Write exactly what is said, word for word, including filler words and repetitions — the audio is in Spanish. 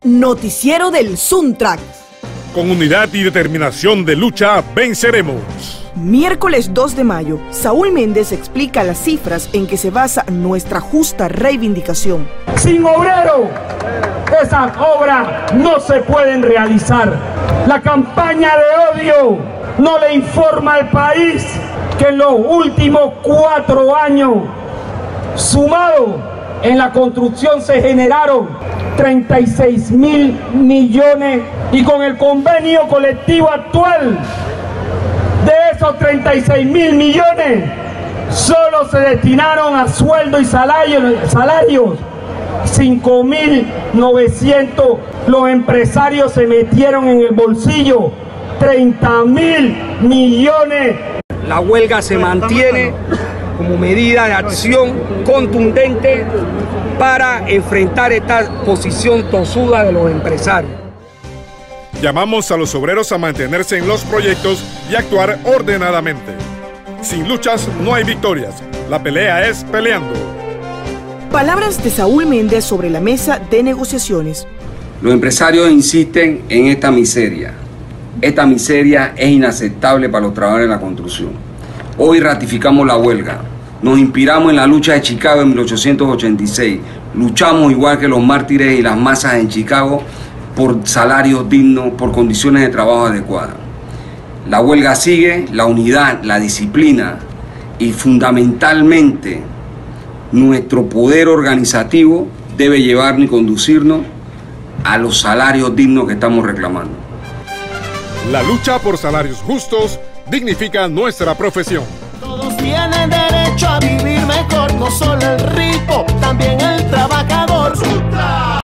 Noticiero del Suntrack. Con unidad y determinación de lucha, venceremos. Miércoles dos de mayo, Saúl Méndez explica las cifras en que se basa nuestra justa reivindicación. Sin obrero, esas obras no se pueden realizar. La campaña de odio no le informa al país que en los últimos cuatro años, sumado en la construcción, se generaron treinta y seis mil millones y con el convenio colectivo actual, de esos treinta y seis mil millones, solo se destinaron a sueldo y salarios, salarios cinco mil novecientos. Los empresarios se metieron en el bolsillo treinta mil millones. La huelga se mantiene como medida de acción contundente para enfrentar esta posición tosuda de los empresarios. Llamamos a los obreros a mantenerse en los proyectos y actuar ordenadamente. Sin luchas no hay victorias. La pelea es peleando. Palabras de Saúl Méndez sobre la mesa de negociaciones. Los empresarios insisten en esta miseria. Esta miseria es inaceptable para los trabajadores de la construcción. Hoy ratificamos la huelga. Nos inspiramos en la lucha de Chicago en mil ochocientos ochenta y seis. Luchamos igual que los mártires y las masas en Chicago por salarios dignos, por condiciones de trabajo adecuadas. La huelga sigue, la unidad, la disciplina y fundamentalmente nuestro poder organizativo debe llevarnos y conducirnos a los salarios dignos que estamos reclamando. La lucha por salarios justos dignifica nuestra profesión. Todos tienen derecho a vivir mejor, no solo el rico, también el trabajador.